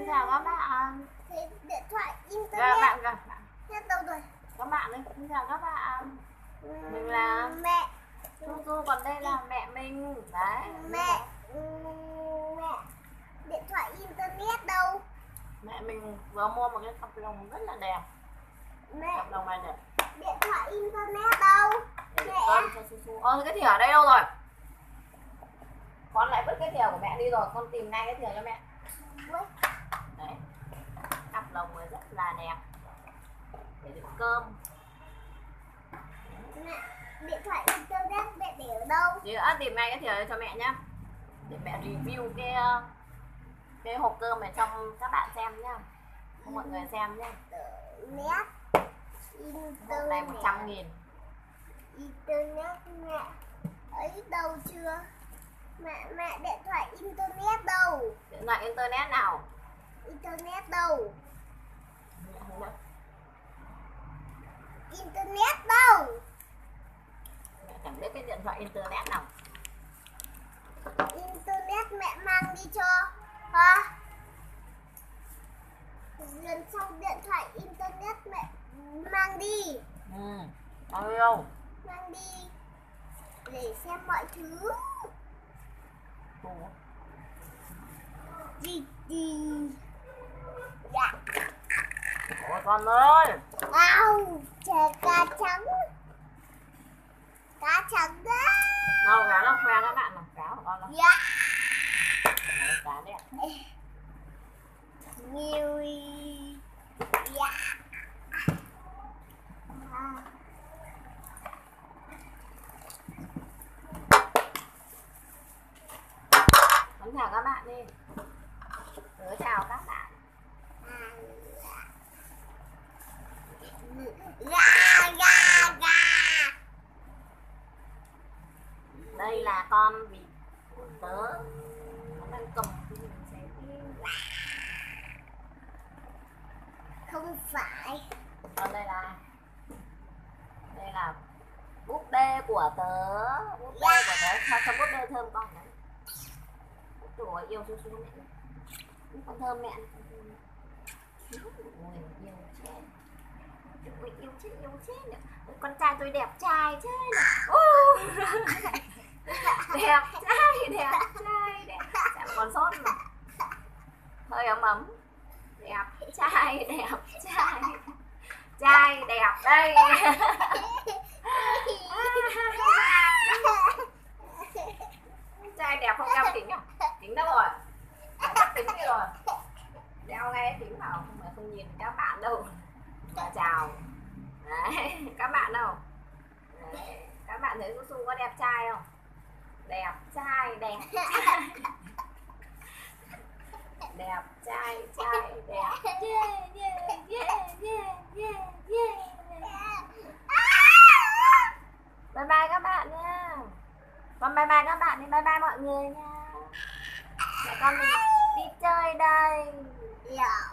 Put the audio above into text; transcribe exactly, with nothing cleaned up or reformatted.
chào các bạn. Thì điện thoại internet. Các bạn các bạn. Hết đâu rồi? Các bạn ơi, xin chào các bạn. Mình là mẹ. Chu Du, còn đây là mẹ mình. Đấy. Mẹ. Mẹ. Điện thoại internet đâu? Mẹ mình vừa mua một cái cặp lồng rất là đẹp. Mẹ. Cặp lồng này đẹp. Điện thoại internet đâu? Để Mẹ. cơm cho Su Su. Ơ cái thìa ở đây đâu rồi? Con lại vứt cái thìa của mẹ đi rồi, con tìm ngay cái thìa cho mẹ. Đấy. Cặp lồng này rất là đẹp. Để đựng cơm. Mẹ, điện thoại internet mẹ để ở đâu? Chị đã tìm ngay cái thìa cho mẹ nhá. Để mẹ review cái cái hộp cơm này cho các bạn xem nhá. Cho mọi người xem nhá. Internet. Hộp này một trăm nghìn. Internet mẹ. Ấy đâu chưa? Mẹ, mẹ điện thoại internet đâu? Điện thoại internet nào? Internet đâu? Internet đâu? Mẹ chẳng biết cái điện thoại internet nào. Internet mẹ mang đi cho hả? Lần sau điện thoại internet mẹ mang đi. Ừ, bao nhiêu? Mang đi để xem mọi thứ. Ủa? Gì gì? Dạ. Ủa con ơi. Wow, trời cá trắng. Cá trắng đó. Đâu cá nó khoe các bạn nào, cá của con đâu? Dạ. Đấy, cá đẹp. Nhiều. Dạ. À. Con chào các bạn đi. Tớ chào các bạn. Gà gà gà. Đây là con vịt của tớ. Nó đang cầm cái mình sẽ đi. Không phải. Còn đây là đây là búp bê của tớ. Búp bê của tớ. Sao cho búp bê thơm con đấy. Ủa yêu Su Su mẹ. Con thơm mẹ. Ôi yêu chết. Ôi yêu chết yêu chết nữa. Con trai tôi đẹp trai chết nữa. Đẹp trai đẹp trai đẹp. Chẳng còn sốt mà. Hơi ấm ấm. Đẹp trai đẹp trai. Trai đẹp đây. Trai đẹp không đeo kính à? Kính đâu rồi? Tắt kính đi rồi. Đeo ngay kính vào không mà không nhìn các bạn đâu. Và chào. Đấy, các bạn đâu? Đấy, các bạn thấy Su Su có đẹp trai không? Đẹp trai, đẹp trai. Đẹp trai, trai, đẹp. Yeah, yeah, yeah, yeah, yeah, yeah. Bye bye các bạn nha. Con bye bye các bạn đi, bye bye mọi người nha. Mẹ con mình đi chơi đây. Dạ.